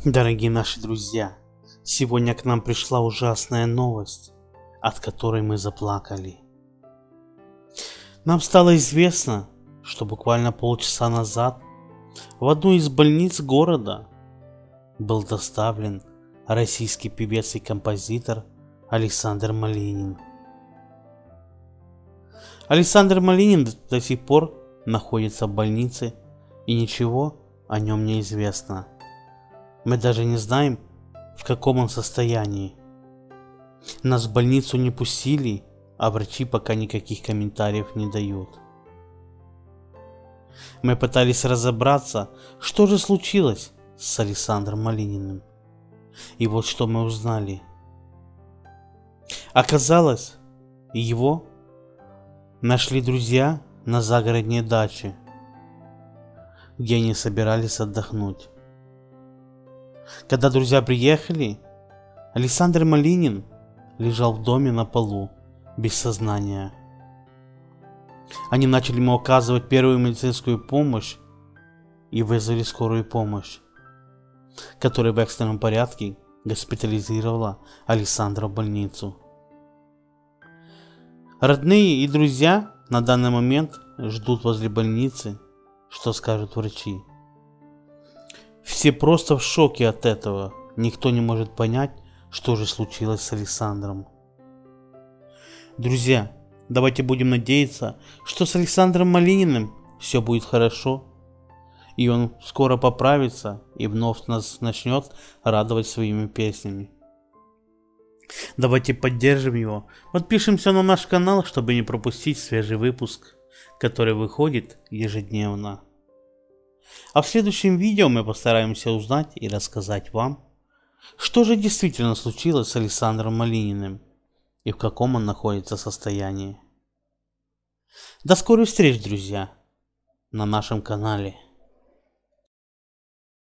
Дорогие наши друзья, сегодня к нам пришла ужасная новость, от которой мы заплакали. Нам стало известно, что буквально полчаса назад в одну из больниц города был доставлен российский певец и композитор Александр Малинин. Александр Малинин до сих пор находится в больнице, и ничего о нем не известно. Мы даже не знаем, в каком он состоянии. Нас в больницу не пустили, а врачи пока никаких комментариев не дают. Мы пытались разобраться, что же случилось с Александром Малининым. И вот что мы узнали. Оказалось, его нашли друзья на загородной даче, где они собирались отдохнуть. Когда друзья приехали, Александр Малинин лежал в доме на полу, без сознания. Они начали ему оказывать первую медицинскую помощь и вызвали скорую помощь, которая в экстренном порядке госпитализировала Александра в больницу. Родные и друзья на данный момент ждут возле больницы, что скажут врачи. Все просто в шоке от этого. Никто не может понять, что же случилось с Александром. Друзья, давайте будем надеяться, что с Александром Малининым все будет хорошо, и он скоро поправится и вновь нас начнет радовать своими песнями. Давайте поддержим его, подпишемся на наш канал, чтобы не пропустить свежий выпуск, который выходит ежедневно. А в следующем видео мы постараемся узнать и рассказать вам, что же действительно случилось с Александром Малининым и в каком он находится состоянии. До скорых встреч, друзья, на нашем канале.